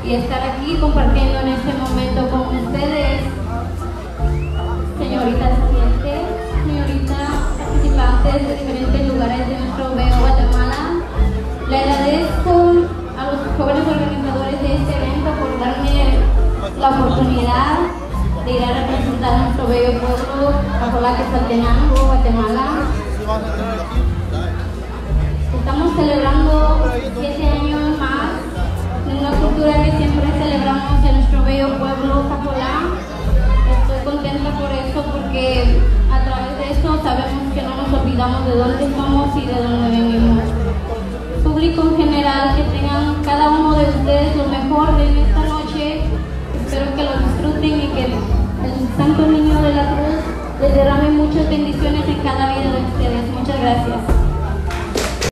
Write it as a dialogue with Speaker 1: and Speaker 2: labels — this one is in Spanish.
Speaker 1: y estar aquí compartiendo en este momento con ustedes, señoritas clientes, señoritas participantes de diferentes lugares de nuestro bello Guatemala. Le agradezco a los jóvenes organizadores de este evento por darme la oportunidad de ir a representar a nuestro bello pueblo, Quetzaltenango, Guatemala. Estamos celebrando 7 años más de una cultura que siempre celebramos en nuestro bello pueblo, Cacolá. Estoy contenta por eso porque a través de eso sabemos que no nos olvidamos de dónde somos y de dónde venimos. Público en general, que tengan cada uno de ustedes lo mejor de esta noche. Espero que lo disfruten y que el Santo Niño de la Cruz les derrame muchas bendiciones en cada vida de ustedes. Muchas gracias.